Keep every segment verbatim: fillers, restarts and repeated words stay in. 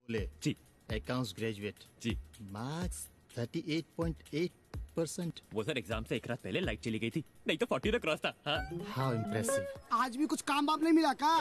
ले जी। Accounts graduate जी। मार्क्स अड़तीस पॉइंट आठ परसेंट। वो सर एग्जाम से एक रात पहले लाइट चली गई थी, नहीं तो फोर्टी तक क्रॉस था। हाँ। How impressive. आज भी कुछ काम बाप नहीं मिला का?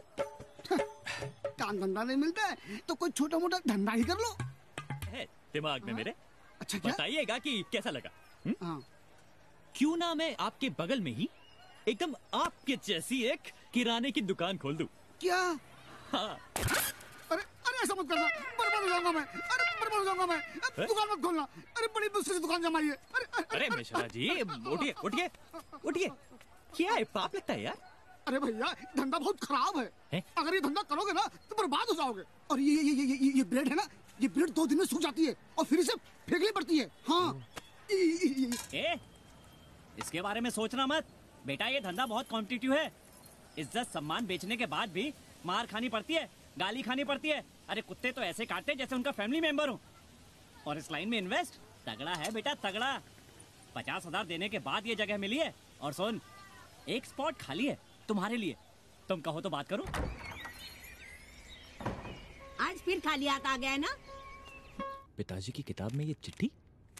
काम धंधा नहीं मिलता है तो कोई छोटा मोटा धंधा ही कर लो। है दिमाग में मेरे। अच्छा क्या? बताइएगा कि कैसा लगा। हाँ। क्यों ना मैं आपके बगल में ही एकदम आपके जैसी एक किराने की दुकान खोल दूं? क्या? हाँ। अरे अरे ऐसा मत करना, बर्बाद हो जाऊंगा मैं। अरे बर्बाद हो जाऊंगा मैं। दुकान मत खोलना। अरे बड़ी मुश्किल से दुकान जमाई है। अरे अरे मिश्रा जी उठिए उठिए उठिए। क्या है, पाप लगता है यार। अरे भैया धंधा बहुत खराब है, है? अगर ये धंधा करोगे ना तो बर्बाद हो जाओगे। और ये ये ये ये ये ब्रेड है ना, ये ब्रेड दो दिन में सूख जाती है और फिर इसे फेंकनी पड़ती है। हाँ। ए, इसके बारे में सोचना मत बेटा, ये धंधा बहुत कॉम्पिटिटिव है। इज्जत सम्मान बेचने के बाद भी मार खानी पड़ती है, गाली खानी पड़ती है। अरे कुत्ते तो ऐसे काटते जैसे उनका फैमिली मेंबर हो। और इस लाइन में इन्वेस्ट तगड़ा है बेटा, तगड़ा। पचास हजार देने के बाद ये जगह मिली है। और सुन, एक स्पॉट खाली है तुम्हारे लिए, तुम कहो तो बात करो। आज फिर खाली हाथ आ गया है ना? पिताजी की किताब में ये चिट्ठी।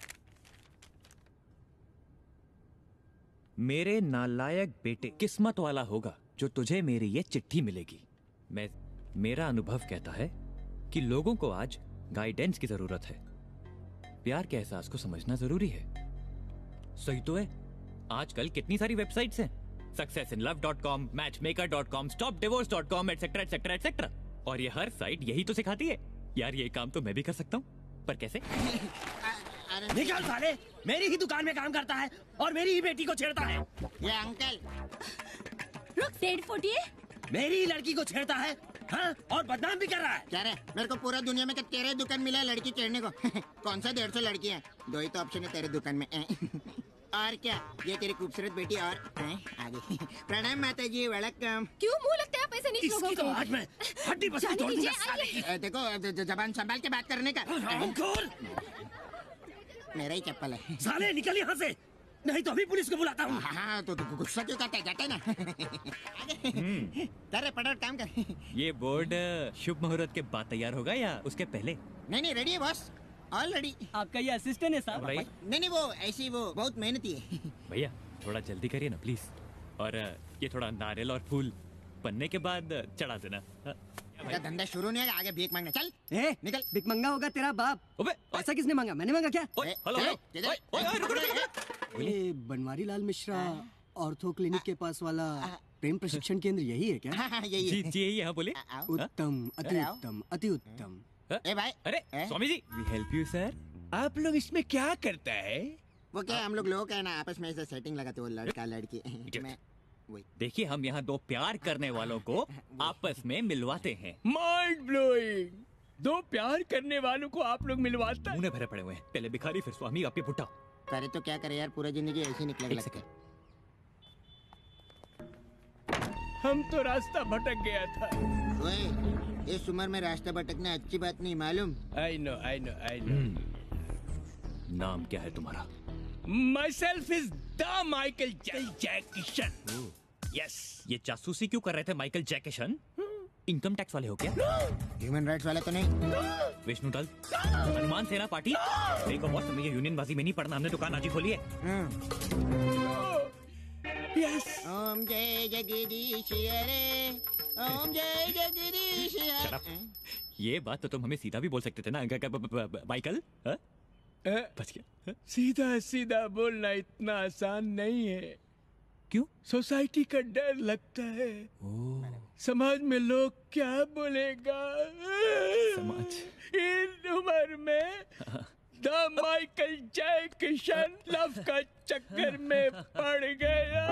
मेरे नालायक बेटे, किस्मत वाला होगा जो तुझे मेरी ये चिट्ठी मिलेगी। मैं मेरा अनुभव कहता है कि लोगों को आज गाइडेंस की जरूरत है। प्यार के एहसास को समझना जरूरी है। सही तो है। आजकल कितनी सारी वेबसाइट्स हैं, success in love dot com, match maker dot com, stop divorce dot com, etcetera etcetera etcetera. और ये हर साइट यही तो सिखाती है। यार ये काम तो मैं भी कर सकता हूँ, पर कैसे? निकल साले, मेरी ही दुकान में काम करता है और मेरी ही बेटी को छेड़ता है। ये अंकल रुक, सेठ फुटिए। मेरी ही लड़की को छेड़ता है, हाँ? और बदनाम भी कर रहा है। क्या रे, मेरे को पूरा दुनिया में तेरे दुकान मिला है लड़की छेड़ने को। कौन सा डेढ़ सौ लड़की है, दो ही तो ऑप्शन है तेरे दुकान में। और क्या, ये तेरी खूबसूरत बेटी और आगे। प्रणाम माता जी, वेलकम। क्यों मुंह लगता है आप ऐसे नीच लोगों इसकी तो को? आज मैं हड्डी बसती तोड़ दूंगा साले की। ए, देखो जबान संभाल के बात करने का। खोल। मेरा ही चप्पल है। साले निकल यहाँ से, नहीं तो अभी पुलिस को बुलाता हूँ। हाँ तो गुस्सा क्यों करता है, जाते ना। करे फटाफट काम कर। ये बोर्ड शुभ मुहूर्त के बाद तैयार होगा या उसके पहले? नहीं नहीं रेडी है बॉस, ऑलरेडी। आपका ये असिस्टेंट है साहब? नहीं नहीं वो ऐसी वो बहुत मेहनती है। भैया थोड़ा जल्दी करिए ना प्लीज। और ये थोड़ा नारियल और फूल बनने के बाद चढ़ा देना। तेरा धंधा शुरू नहीं है, आगे भीख मांगने चल। ए, निकल। भीख मंगा होगा तेरा बाप। अबे पैसा किसने मांगा? मैंने मांगा क्या? ओए, हेलो हेलो। ओए, ओए, ओए, रुको, रुको, रुको। ये बनवारी लाल मिश्रा ऑर्थो क्लिनिक के पास वाला प्रेम प्रशिक्षण केंद्र यही है क्या? हाँ हाँ यही जी है। जी यही है, हाँ बोलिए। उत्तम, अति उत्तम, अति उत्तम। ए भाई, अरे ए? Swami ji, we help you sir. आप लोग इसमें क्या करता है? वो क्या हम लोग लोग है ना आपस में ऐसे सेटिंग लगाते, वो लड़का लड़की। मैं वही। देखिए हम यहाँ दो प्यार करने वालों को आपस में मिलवाते हैं। Mind blowing. दो प्यार करने वालों को आप लोग मिलवाता है? मुंह भरे पड़े हुए हैं, पहले भिखारी फिर स्वामी, आप ये बुढ़ा। करे तो क्या करे यार, पूरा जिंदगी ऐसे ही निकले लगता है। हम तो रास्ता भटक गया था। ओए, इस उम्र में रास्ता भटकना अच्छी बात नहीं, मालूम? I know I know I know. नाम क्या है तुम्हारा? Myself is the Michael Jaikishan. Yes. ये जासूसी क्यों कर रहे थे माइकल जैकिशन? इनकम टैक्स वाले हो क्या? ह्यूमन राइट्स वाले तो नहीं। विष्णु दल, हनुमान सेना पार्टी। देखो बॉस, हमें ये यूनियन बाजी में नहीं पड़ना, हमने दुकान आज ही खोली है। यस। ओम जय जगदीश हरे, ओम जय जगदीश हरे। ये बात तो तुम हमें सीधा भी बोल सकते थे ना माइकल। बच गया। सीधा सीधा बोलना इतना आसान नहीं है। क्यों? सोसाइटी का डर लगता है। समाज में लोग क्या बोलेगा? समाज इन उम्र में द माइकल जैकिशन लव का चक्कर में पड़ गया।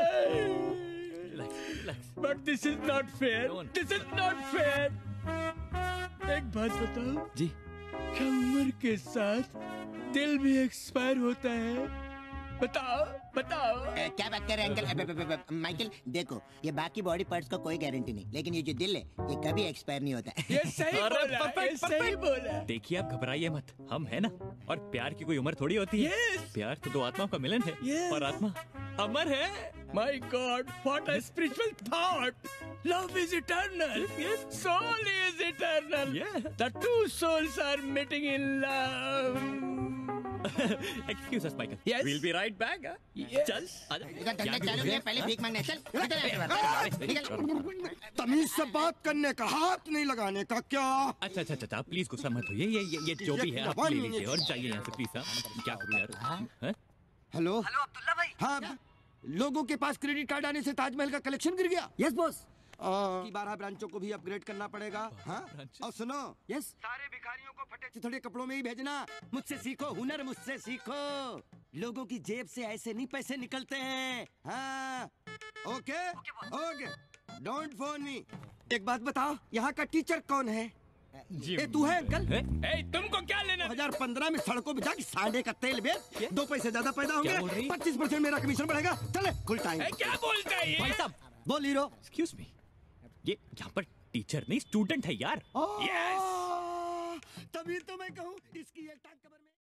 But this is not fair, this is not fair. एक बात बताओ जी, क्या उम्र के साथ दिल भी एक्सपायर होता है? बताओ बताओ। ए, क्या बात कर रहे हैं अंकल? अब, अब, अब, अब, माइकल देखो, ये बाकी बॉडी पार्ट्स का कोई गारंटी नहीं, लेकिन ये जो दिल है ये कभी एक्सपायर नहीं होता। ये सही बोला, ये सही बोला। देखिए आप घबराइए मत, हम है ना। और प्यार की कोई उम्र थोड़ी होती है। yes. प्यार तो दो आत्माओं का मिलन है। yes. और आत्मा अमर है। My God, what a spiritual thought! Love is eternal. Yes. Soul is eternal. Yeah. The two souls are meeting in love. Excuse us, Michael. Yes. We'll be right back. Huh? Yes. चल आजा। इधर धंधा चालू किया, पहले भीख मांगने चल निकल यहाँ से बाहर, निकल। तमीज से बात करने का, हाथ नहीं लगाने का। क्या अच्छा अच्छा अच्छा प्लीज गुस्सा मत होइए, ये ये ये जो भी है आप ले लीजिए और जाइए यहाँ से प्लीज। हाँ क्या करूँ यार? हैं? हेलो हेलो अब्दुल्ला भाई। हाँ, लोगों के पास क्रेडिट कार्ड आने से ताजमहल का कलेक्शन गिर गया। Yes boss. की बारह ब्रांचों को भी अपग्रेड करना पड़ेगा। हाँ और सुनो, यस। सारे भिखारियों को फटे चिथड़े कपड़ों में ही भेजना। मुझसे सीखो हुनर, मुझसे सीखो। लोगों की जेब से ऐसे नहीं पैसे निकलते हैं। हाँ okay okay, don't phone me. एक बात बताओ, यहाँ का टीचर कौन है? ए, तू है अंकल? ए, तुमको क्या लेना? दो हज़ार पंद्रह में सड़कों पे जाके सांडे का तेल बेच, दो पैसे ज्यादा पैदा होंगे, पच्चीस परसेंट मेरा कमीशन बढ़ेगा। चले फुल टाइम। ए, क्या बोलता है ये? भाई साहब बोल हीरो। एक्सक्यूज मी, ये यहाँ पर टीचर नहीं स्टूडेंट है यार। यस, तभी तो मैं कहूँ इसकी एक टांग कमर में